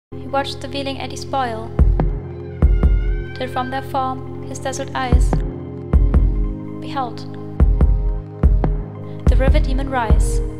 He watched the wheeling eddies boil, till from their form his dazzled eyes beheld the river demon rise.